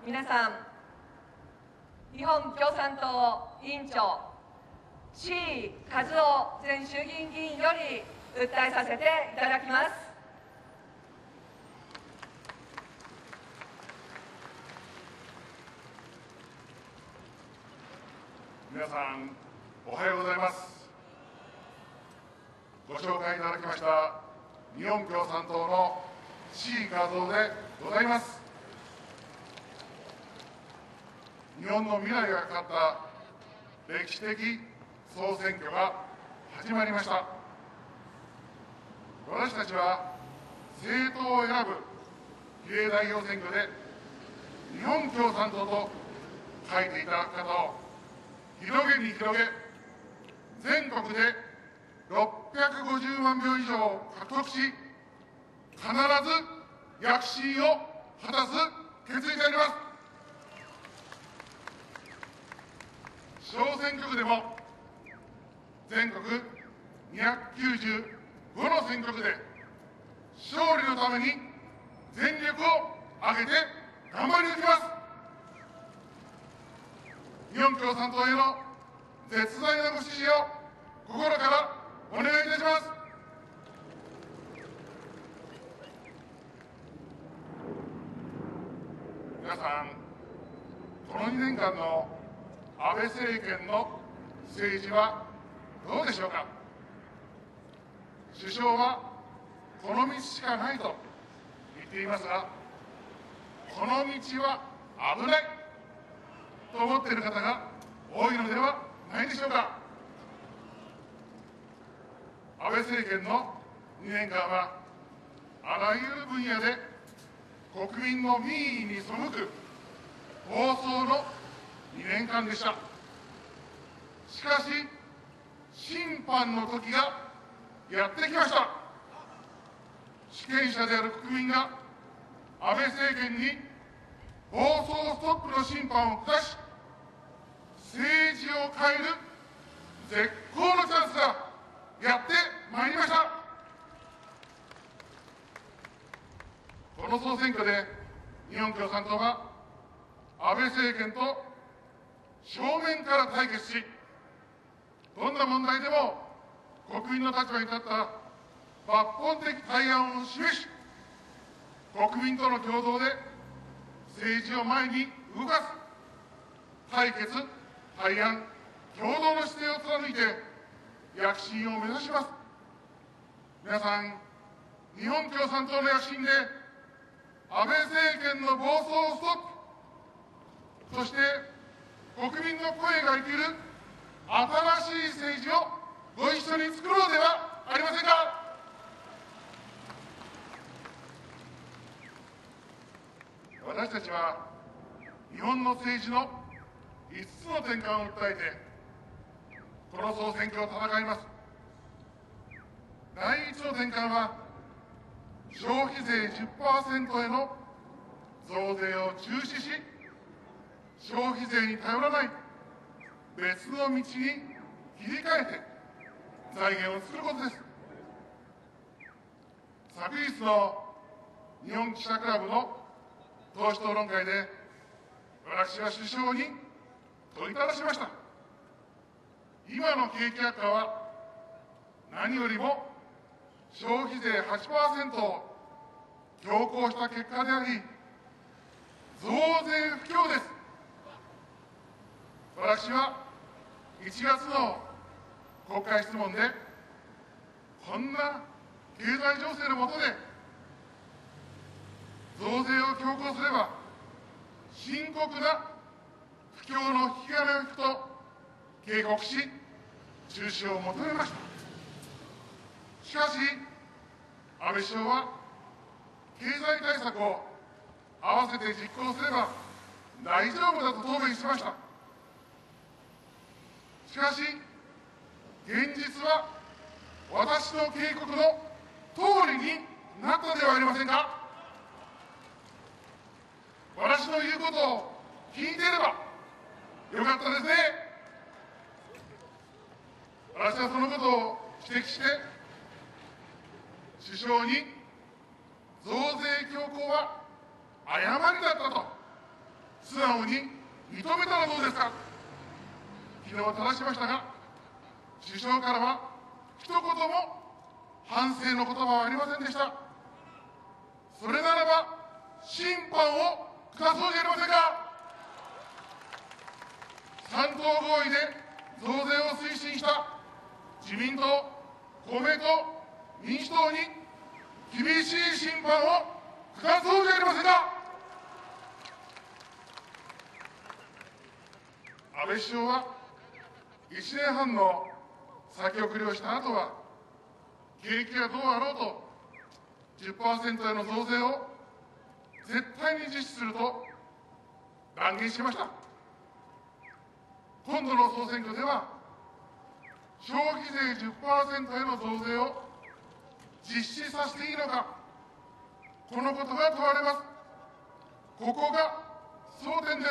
皆さん、日本共産党委員長、志位和夫前衆議院議員より訴えさせていただきます。 皆さん、おはようございます。ご紹介いただきました日本共産党の志位和夫でございます。日本の未来がかかった歴史的総選挙が始まりました。私たちは政党を選ぶ比例代表選挙で日本共産党と書いていた方を広げに広げ、全国で650万票以上を獲得し、必ず躍進を果たす決意であります。小選挙区でも全国295の選挙区で勝利のために全力を挙げて頑張り抜きます。日本共産党への絶大なご支持を心からお願いいたします。皆さん、この2年間の安倍政権の政治はどうでしょうか。首相はこの道しかないと言っていますが、この道は危ないと思っている方が多いのではないでしょうか。安倍政権の2年間はあらゆる分野で国民の民意に背く暴走の2年間でした。しかし、審判の時がやってきました。主権者である国民が安倍政権に暴走ストップの審判を下し、政治を変える絶好のチャンスがやってまいりました。この総選挙で日本共産党が安倍政権と正面から対決し、どんな問題でも国民の立場に立った抜本的対案を示し、国民との共同で政治を前に動かす、対決、対案、共同の姿勢を貫いて躍進を目指します。皆さん、日本共産党の躍進で安倍政権の暴走をストップ、そして国民の声が生きる新しい政治をご一緒に作ろうではありませんか。私たちは日本の政治の5つの転換を訴えて、この総選挙を戦います。第1の転換は、消費税 10% への増税を中止し、消費税に頼らない別の道に切り替えて財源を作ることです。昨日の日本記者クラブの党首討論会で、私は首相に問いただしました。今の景気悪化は何よりも消費税 8% を強行した結果であり、増税不況です。私は1月の国会質問で、こんな経済情勢の下で増税を強行すれば深刻な不況の引き金を引くと警告し、中止を求めました。しかし、安倍首相は経済対策を合わせて実行すれば大丈夫だと答弁しました。しかし、現実は私の警告の通りになったではありませんか。私の言うことを聞いていればよかったですね。私はそのことを指摘して、首相に増税強行は誤りだったと素直に認めたらどうですか。昨日正しましたが、首相からは一言も反省の言葉はありませんでした。それならば審判を下そうじゃありませんか。3党合意で増税を推進した自民党、公明党、民主党に厳しい審判を下そうじゃありませんか。安倍首相は1年半の先送りをした後は、景気がどうあろうと 10% への増税を絶対に実施すると断言しました。今度の総選挙では、消費税 10% への増税を実施させていいのか、このことが問われます。ここが争点です。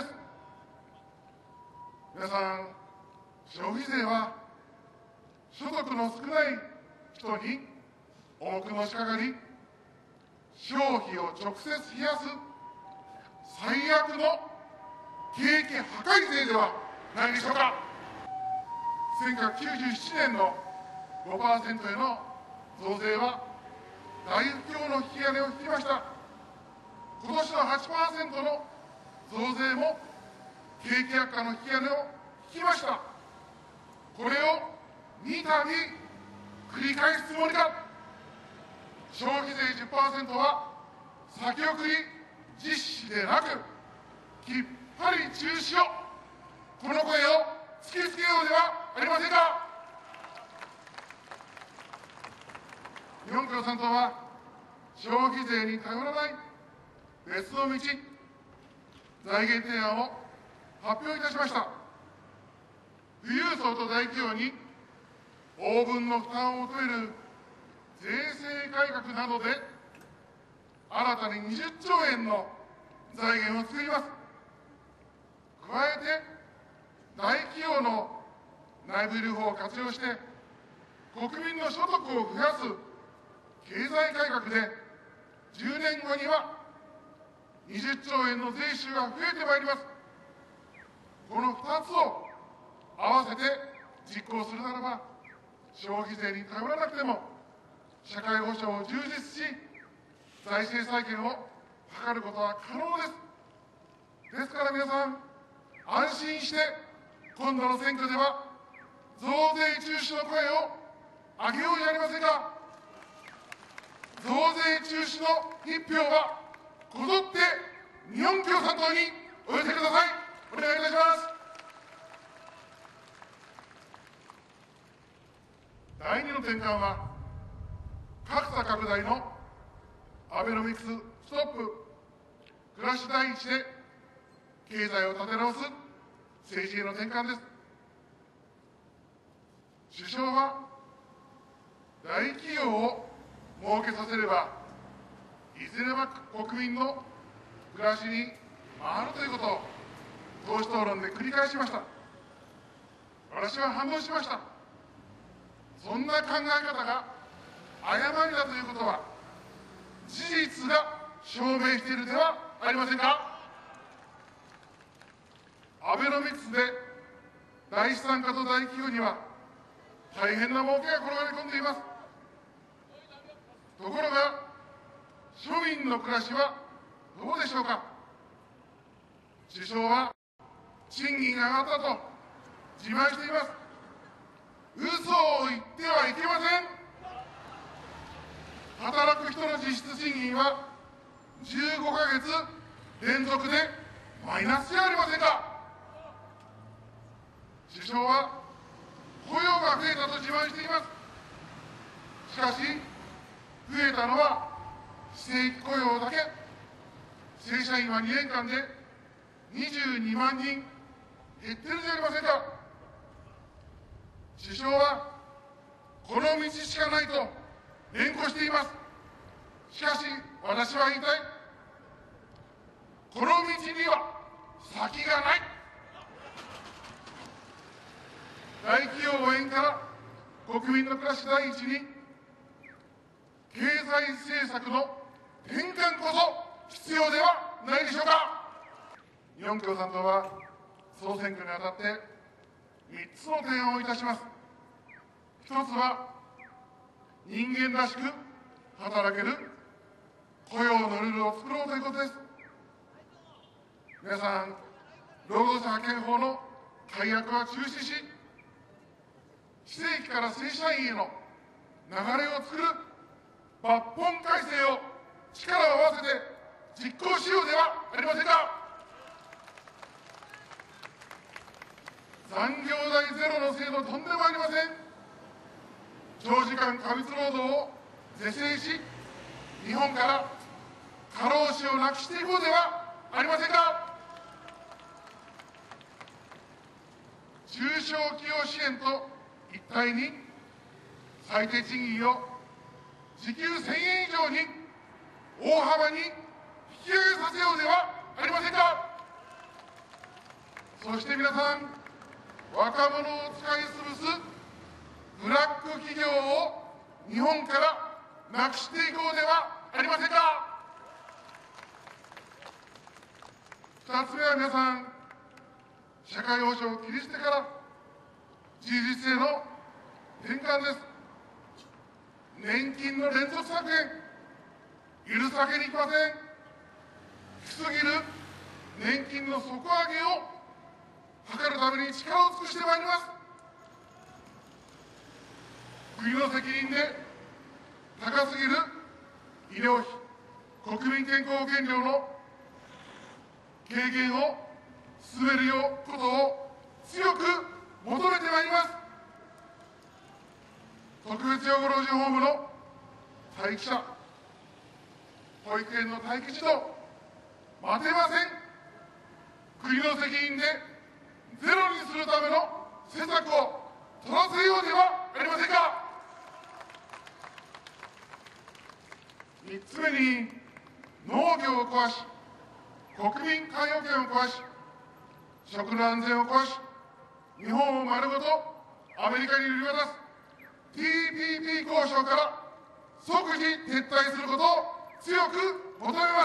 皆さん、消費税は所得の少ない人に重くのしかかり、消費を直接冷やす最悪の景気破壊税ではないでしょうか。1997年の 5% への増税は大不況の引き金を引きました。今年の 8% の増税も景気悪化の引き金を引きました。これを2度繰り返すつもりか。消費税 10% は先送り実施でなく、きっぱり中止を、この声を突きつけようではありませんか。日本共産党は消費税に頼らない別の道、財源提案を発表いたしました。富裕層と大企業に応分の負担を求める税制改革などで新たに20兆円の財源を作ります。加えて大企業の内部留保を活用して国民の所得を増やす経済改革で10年後には20兆円の税収が増えてまいります。この2つを合わせて実行するならば、消費税に頼らなくても社会保障を充実し、財政再建を図ることは可能です。ですから皆さん、安心して今度の選挙では増税中止の声を上げようじゃありませんか。増税中止の1票はこぞって日本共産党にお寄せください。お願いいたします。第2の転換は、格差拡大のアベノミクスストップ、暮らし第一で経済を立て直す政治への転換です。首相は、大企業を儲けさせれば、いずれは国民の暮らしに回るということを、党首討論で繰り返しました。私は反論しました。そんな考え方が誤りだということは、事実が証明しているではありませんか。アベノミクスで第資産家と大企業には大変な儲けが転がり込んでいます。ところが、庶民の暮らしはどうでしょうか。首相は賃金が上がったと自慢しています。嘘を言ってはいけません。働く人の実質賃金は15ヶ月連続でマイナスじゃありませんか。首相は雇用が増えたと自慢しています。しかし、増えたのは非正規雇用だけ。正社員は2年間で22万人減ってるじゃありませんか。首相はこの道しかないと連呼しています。しかし私は言いたい。この道には先がない。大企業応援から国民の暮らし第一に、経済政策の転換こそ必要ではないでしょうか。日本共産党は総選挙にあたって3つの提案をいたします。1つは、人間らしく働ける雇用のルールを作ろうということです。皆さん、労働者派遣法の改悪は中止し、非正規から正社員への流れを作る抜本改正を力を合わせて実行しようではありませんか。残業代ゼロの制度とんでもありません。長時間過密労働を是正し、日本から過労死をなくしていこうではありませんか。中小企業支援と一体に最低賃金を時給1000円以上に大幅に引き上げさせようではありませんか。そして皆さん、若者を使い潰すブラック企業を日本からなくしていこうではありませんか。2つ目は皆さん、社会保障を切り捨てから事実性の転換です。年金の連続削減、許すわけにいきません。低すぎる年金の底上げを図るために力を尽くしてまいります。国の責任で高すぎる医療費、国民健康保険料の軽減を進めることを強く求めてまいります。特別養護老人ホームの待機者、保育園の待機児童、待てません。国の責任でゼロにするための施策を取らせようではありませんか。3つ目に、農業を壊し、国民皆保険を壊し、食の安全を壊し、日本を丸ごとアメリカに売り渡す TPP 交渉から即時撤退することを強く求めます。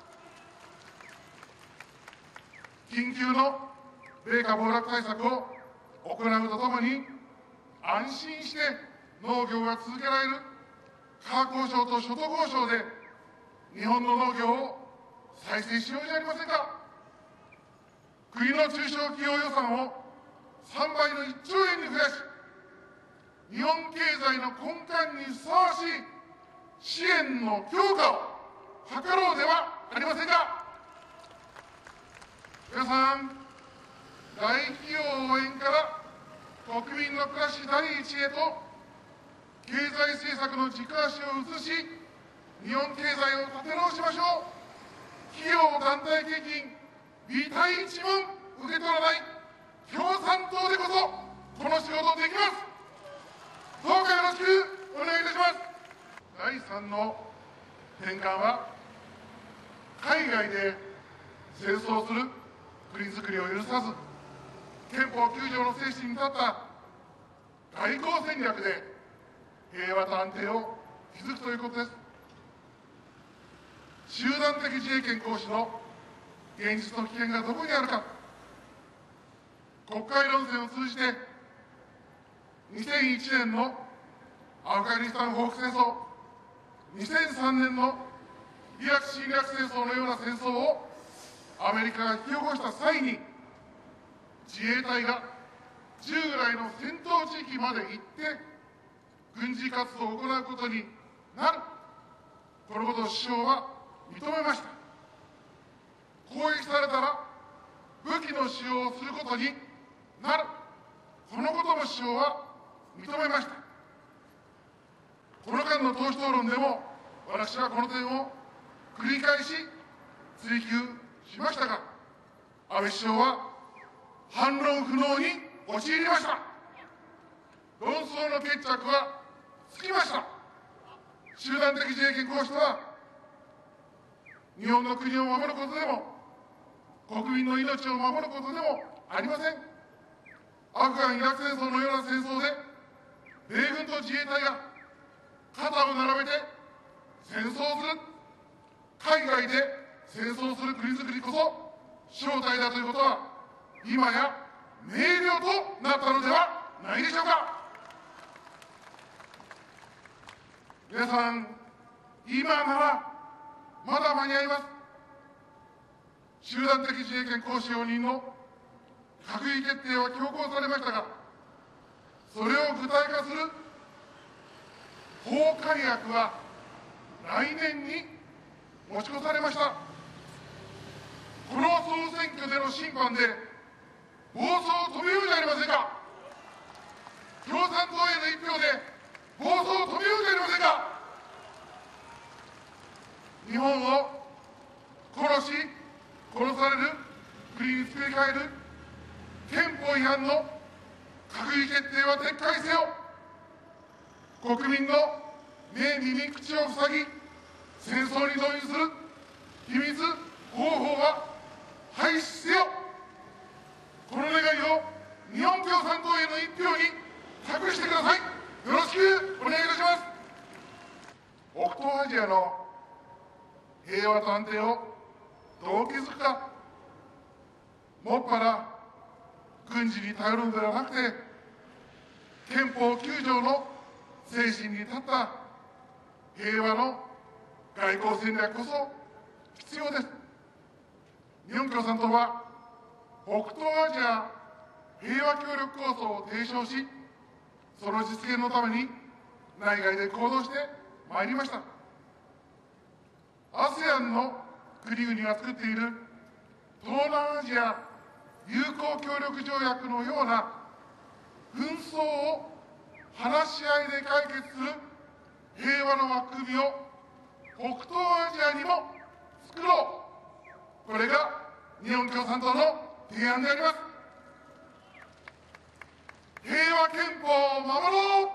緊急の米価暴落対策を行うとともに、安心して農業が続けられる価格交渉と所得交渉で日本の農業を再生しようじゃありませんか。国の中小企業予算を3倍の1兆円に増やし、日本経済の根幹にふさわしい支援の強化を図ろうではありませんか。皆さん、大企業応援から国民の暮らし第一へと経済政策の軸足を移し、日本経済を立て直しましょう。企業団体献金、微対一文受け取らない共産党でこそこの仕事できます。どうかよろしくお願いいたします。第3の転換は、海外で戦争する国づくりを許さず、憲法9条の精神に立った外交戦略で平和と安定を築くということです。集団的自衛権行使の現実の危険がどこにあるか、国会論戦を通じて、2001年のアフガニスタン報復戦争、2003年のイラク侵略戦争のような戦争をアメリカが引き起こした際に、自衛隊が従来の戦闘地域まで行って軍事活動を行うことになる、このことを首相は認めました。攻撃されたら武器の使用をすることになる、このことも首相は認めました。この間の党首討論でも私はこの点を繰り返し追及しましたが、安倍首相は反論不能に陥りました。論争の決着はつきました。集団的自衛権行使とは、日本の国を守ることでも国民の命を守ることでもありません。アフガン・イラク戦争のような戦争で米軍と自衛隊が肩を並べて戦争する、海外で戦争する国づくりこそ正体だということは、今や明瞭となったのではないでしょうか。皆さん、今ならまだ間に合います。集団的自衛権行使容認の閣議決定は強行されましたが、それを具体化する法改悪は来年に持ち越されました。この総選挙での審判で暴走を止めようじゃありませんか。共産党への一票で暴走を止めようじゃありませんか。日本を殺し殺される国に作り変える憲法違反の閣議決定は撤回せよ。国民の目、耳、口を塞ぎ戦争に動員する秘密方法は廃止せよ。この願いを日本共産党への一票に託してください。よろしくお願いいたします。北東アジアの平和と安定をどう築くか。もっぱら軍事に頼るのではなくて、憲法9条の精神に立った平和の外交戦略こそ必要です。日本共産党は北東アジア平和協力構想を提唱し、その実現のために内外で行動してまいりました。ASEAN の国々が作っている東南アジア友好協力条約のような紛争を話し合いで解決する平和の枠組みを北東アジアにも作ろう。これが日本共産党の提案であります。平和憲法を守ろう。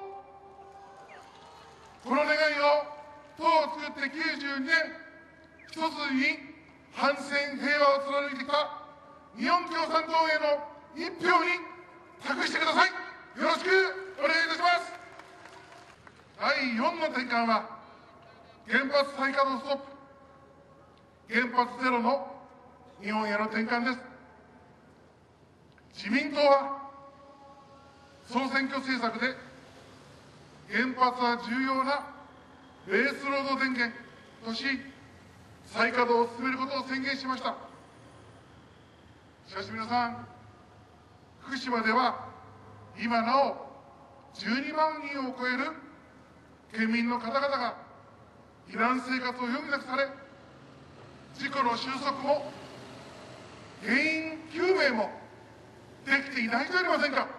この願いを党を作って92年、一筋に反戦平和を貫いてきた日本共産党への一票に託してください。よろしくお願いいたします。第4の転換は、原発再稼働ストップ、原発ゼロの日本への転換です。自民党は総選挙政策で原発は重要なベースロード電源とし、再稼働を進めることを宣言しました。しかし皆さん、福島では今なお12万人を超える県民の方々が避難生活を余儀なくされ、事故の収束も原因究明もできていないじゃありませんか。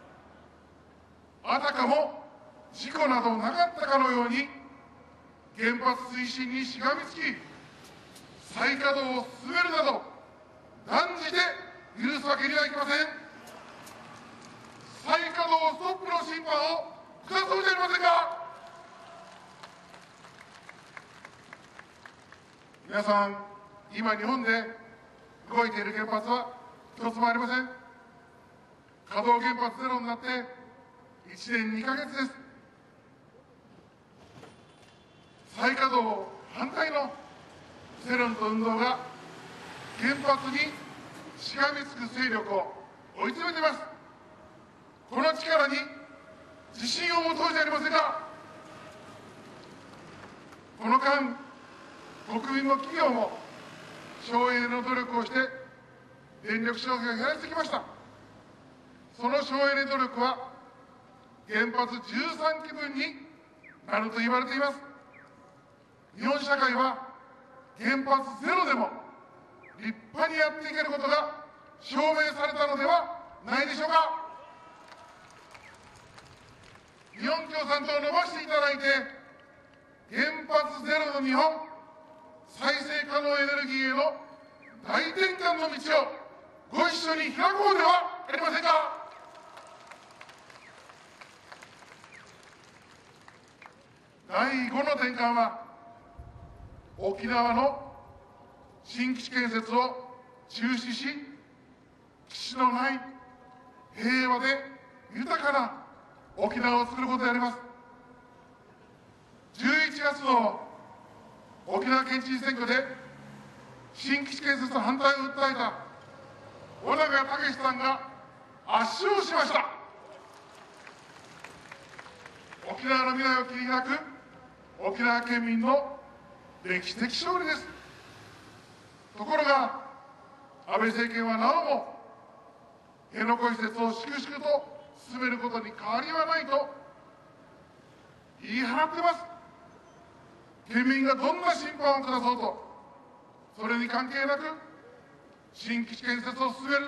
あたかも事故などなかったかのように原発推進にしがみつき、再稼働を進めるなど断じて許すわけにはいきません。再稼働ストップの審判を下そうじゃありませんか。皆さん、今日本で動いている原発は一つもありません。稼働原発ゼロになって1年2ヶ月です。再稼働反対の世論と運動が原発にしがみつく勢力を追い詰めています。この力に自信を持とうじゃありませんか。この間、国民も企業も省エネの努力をして電力消費を減らしてきました。その省エネ努力は原発13基分になると言われています。日本社会は原発ゼロでも立派にやっていけることが証明されたのではないでしょうか。日本共産党を伸ばしていただいて、原発ゼロの日本、再生可能エネルギーへの大転換の道をご一緒に開こうではありませんか。第5の転換は、沖縄の新基地建設を中止し、基地のない平和で豊かな沖縄を作ることであります。11月の沖縄県知事選挙で新基地建設反対を訴えた尾長武さんが圧勝しました。沖縄の未来を切り開く沖縄県民の歴史的勝利です。ところが、安倍政権はなおも辺野古移設を粛々と進めることに変わりはないと言い放っています。県民がどんな審判を下そうと、それに関係なく新基地建設を進める、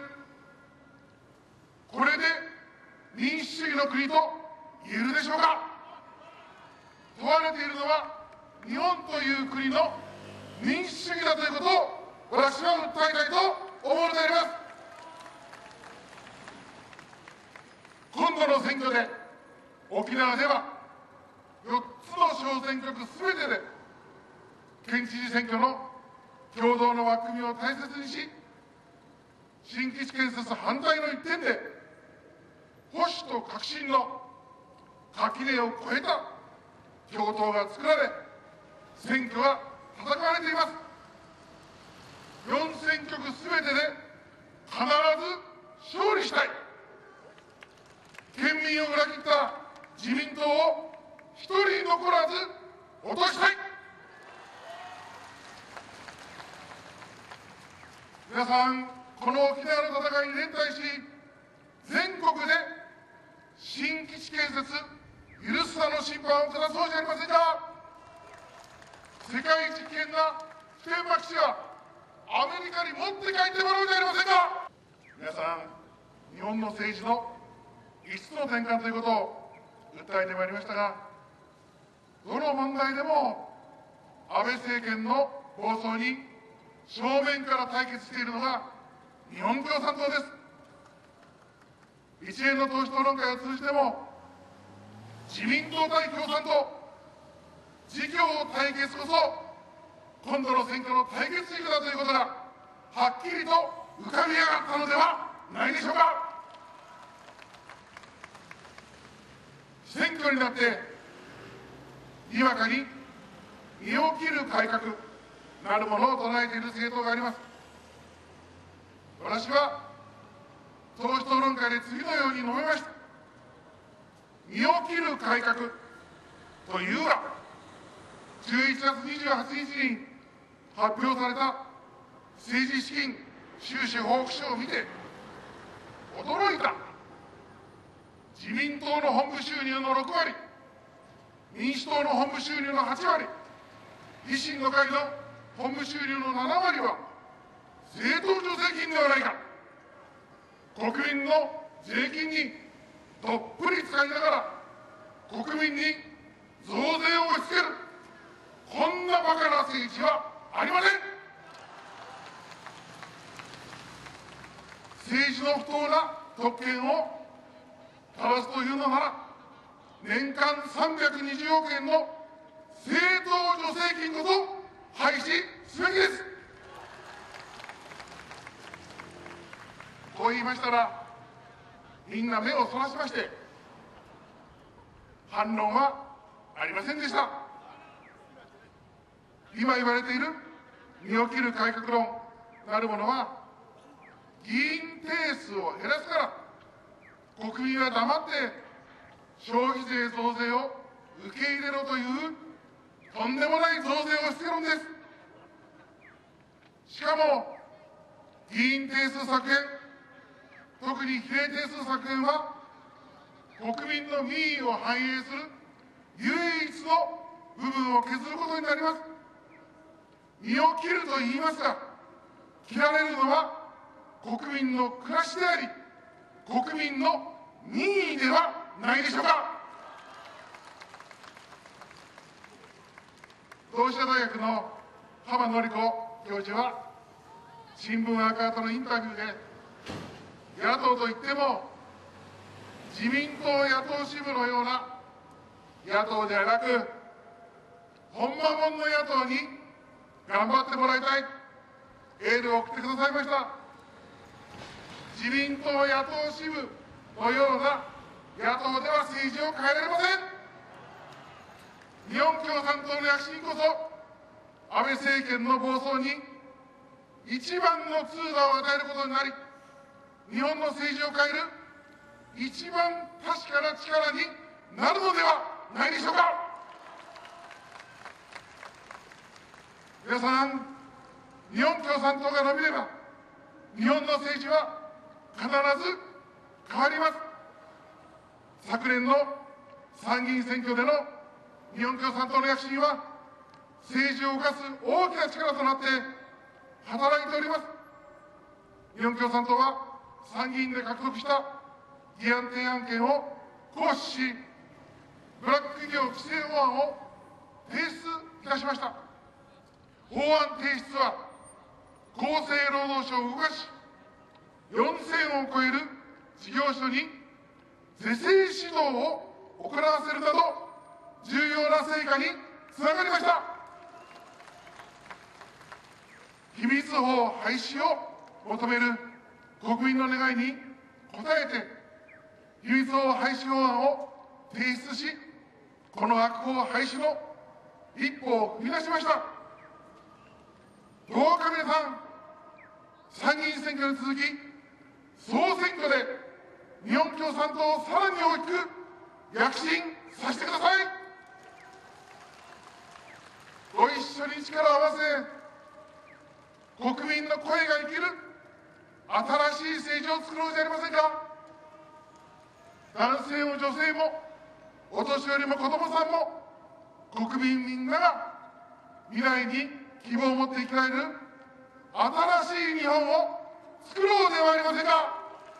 これで民主主義の国と言えるでしょうか。問われているのは日本という国の民主主義だということを私は訴えたいと思うのであります。今度の選挙で沖縄では4つの小選挙区すべてで県知事選挙の共同の枠組みを大切にし、新基地建設反対の一点で保守と革新の垣根を越えた共闘が作られ、選挙は戦われています。4選挙区すべてで必ず勝利したい。県民を裏切った自民党を一人残らず落としたい。皆さん、この沖縄の戦いに連帯し、全国で新基地建設許すさの審判を下そうじゃありませんか。世界一危険な普天間基地はアメリカに持って帰ってもらうじゃありませんか。皆さん、日本の政治の5つの転換ということを訴えてまいりましたが、どの問題でも安倍政権の暴走に正面から対決しているのが日本共産党です。一連の党首討論会を通じても、自民党対共産党、自公対決こそ今度の選挙の対決軸だということがはっきりと浮かび上がったのではないでしょうか。選挙になってにわかに身を切る改革なるものを唱えている政党があります。私は党首討論会で次のように述べました。身を切る改革というが、11月28日に発表された政治資金収支報告書を見て驚いた。自民党の本部収入の6割、民主党の本部収入の8割、維新の会の本部収入の7割は政党助成金ではないか。国民の税金にどっぷり使いながら国民に増税を押し付ける、こんなバカな政治はありません。政治の不当な特権を正すというのなら、年間320億円の政党助成金こそ廃止すべきです。こう言いましたら、みんな目をそらしまして、反論はありませんでした。今言われている身を切る改革論なるものは、議員定数を減らすから、国民は黙って消費税増税を受け入れろというとんでもない増税を押し付けるんです。しかも、議員定数削減、特に比例定数削減は、国民の民意を反映する唯一の部分を削ることになります。身を切ると言いますが、切られるのは国民の暮らしであり、国民の民意ではないでしょうか。同志社大学の浜典子教授は、新聞赤旗のインタビューで、野党といっても自民党野党支部のような野党ではなく、ほんまもんの野党に頑張ってもらいたい、エールを送ってくださいました。自民党野党支部のような野党では政治を変えられません。日本共産党の躍進こそ、安倍政権の暴走に一番の痛打を与えることになり、 日本の政治を変える一番確かな力になるのではないでしょうか。皆さん、日本共産党が伸びれば、日本の政治は必ず変わります。昨年の参議院選挙での日本共産党の躍進は、政治を動かす大きな力となって働いております。日本共産党は参議院で獲得した議案提案権を行使し、ブラック企業規制法案を提出いたしました。法案提出は厚生労働省を動かし、4000を超える事業所に是正指導を行わせるなど、重要な成果につながりました。秘密法廃止を求める国民の願いに応えて、秘密法廃止法案を提出し、この悪法廃止の一歩を踏み出しました。どうか皆さん、参議院選挙に続き、総選挙で日本共産党をさらに大きく躍進させてください。ご一緒に力を合わせ、国民の声が生きる新しい政治を作ろうじゃありませんか。男性も女性もお年寄りも子どもさんも国民みんなが未来に希望を持って生きられる新しい日本を作ろうではありませんか。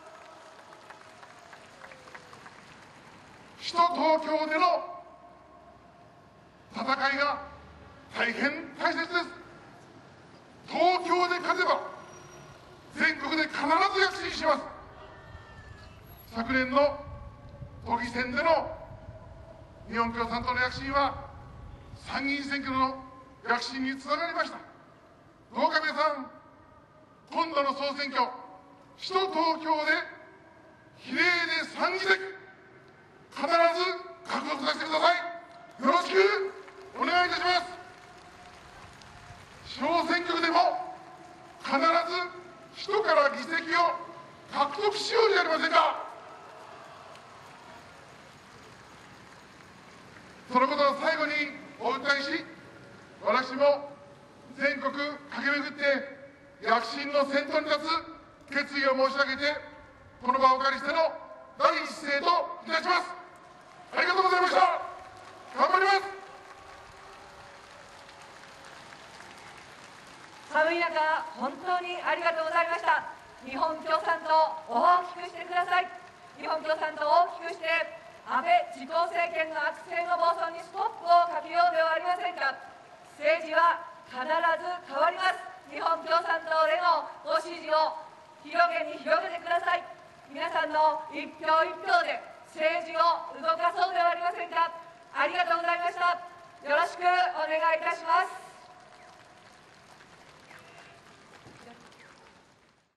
首都東京での戦いが大変大切です。東京で勝てば全国で必ず躍進します。昨年の都議選での日本共産党の躍進は参議院選挙の躍進につながりました。どうか皆さん、今度の総選挙、首都東京で比例で3議席、必ず獲得させてください。よろしくお願いいたします。小選挙区でも必ず首都から議席を獲得しようじゃありませんか。そのことを最後にお訴えし、私も全国駆け巡って躍進の先頭に立つ決意を申し上げて、この場をお借りしての第一声といたします。ありがとうございました。頑張ります。 寒い中、本当にありがとうございました。日本共産党、大きくしてください。日本共産党を大きくして、安倍自公政権の悪政の暴走にストップをかけようではありませんか。政治は必ず変わります。日本共産党へのご支持を広げてください。皆さんの一票一票で政治を動かそうではありませんか。ありがとうございました。よろしくお願いいたします。